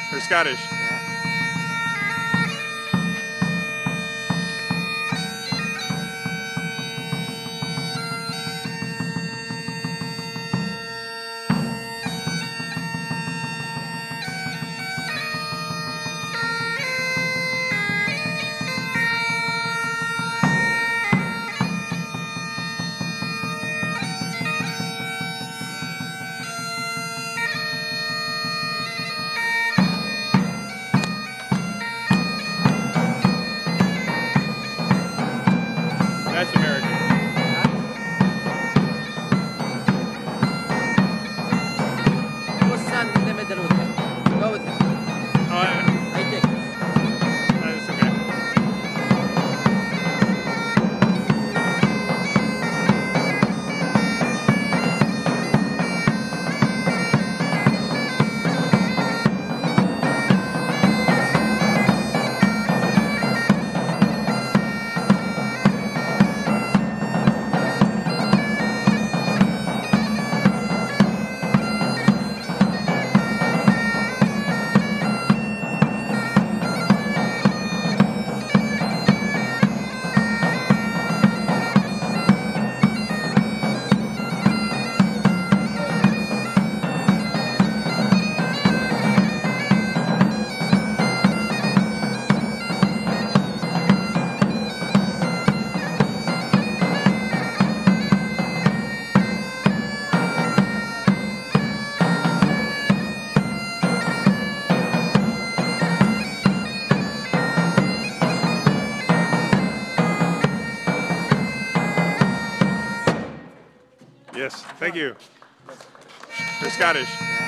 Or Scottish? Yeah. That's American. Go stand in the middle with him. Go with him. Oh, I take this. that's okay. Yes, thank you. For Scottish. Yeah.